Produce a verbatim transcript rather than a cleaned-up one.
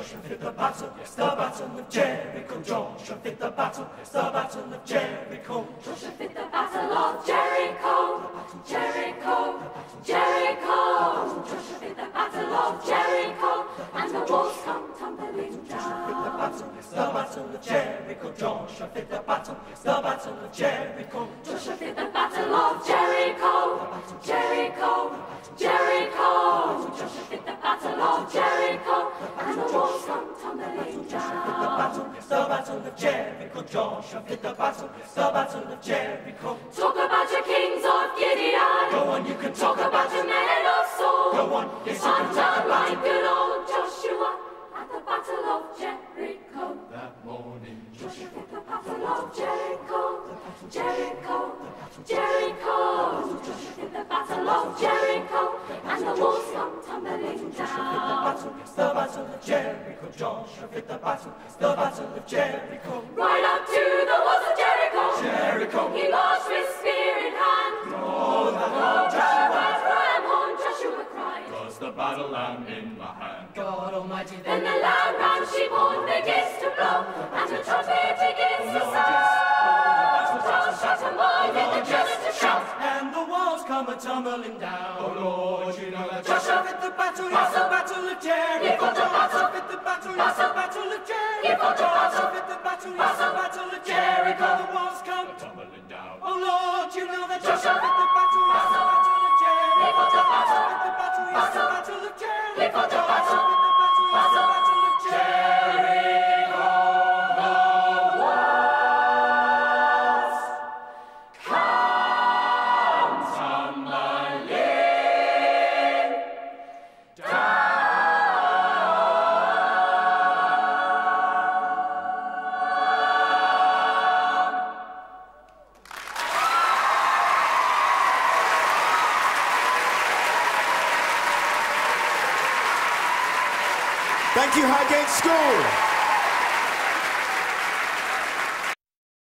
Joshua fit the battle, it's the battle of Jericho. Joshua fit the battle, it's the battle of Jericho. Joshua fit the battle of Jericho, Jericho, Jericho. Joshua fit the battle of Jericho, and the walls come tumbling down. Fit the battle, it's the battle of Jericho. Joshua fit the battle, it's the battle of Jericho. Joshua fit the battle of Jericho, Jericho, Jericho. Joshua fit the battle of Jericho, and the walls come tumbling down. It's the battle of Jericho. Joshua fit the battle, it's the battle of Jericho. Talk about your kings of Gideon. Go on, you can Talk about your men of Saul. Go on, yes, you can Under talk about like good old Joshua at the battle of Jericho. that morning. Joshua fit the battle of Jericho, Jericho, Jericho. Joshua fit the battle of Jericho, and the walls come tumbling down. It's the battle of Jericho. Joshua fit the battle, it's the battle of Jericho. Right up to the walls of Jericho, Jericho. he marched with spear in hand. Oh, the Oh, Joshua's ram horn, Joshua cried. Cause the battle lamb in my hand. God Almighty, Then the loud round sheep horn begins to blow, and the trumpet begins to sound. Joshua commanded the children to shout, and the walls come a tumbling down. Oh Lord, you know that Joshua fit the battle, it's the battle of Jericho. He fought the battle. Joshua fit the battle, it's the battle of Jericho. He fought the battle. Joshua fit the battle, it's the battle of Jericho. The walls come tumbling down. Oh Lord, you know that Joshua Joshua fit the battle, it's the battle of Jericho. He fought the battle. Joshua fit the battle, it's the battle of Jericho. He fought the battle. Joshua fit the battle, it's the battle of Jericho. Thank you, Highgate School.